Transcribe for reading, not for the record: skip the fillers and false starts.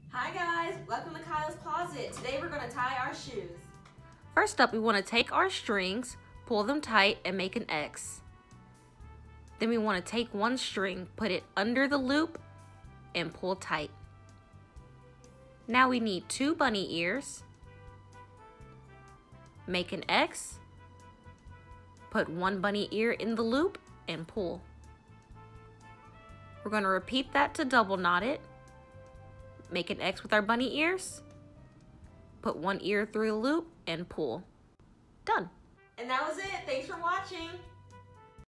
Hi guys, welcome to Khyla's Closet. Today we're going to tie our shoes. First up, we want to take our strings, pull them tight, and make an X. Then we want to take one string, put it under the loop, and pull tight. Now we need 2 bunny ears. Make an X. Put 1 bunny ear in the loop and pull. We're going to repeat that to double knot it. Make an X with our bunny ears. Put 1 ear through the loop and pull. Done. And that was it. Thanks for watching.